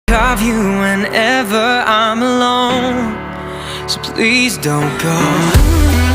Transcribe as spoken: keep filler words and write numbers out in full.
of you whenever I'm alone, so please don't go.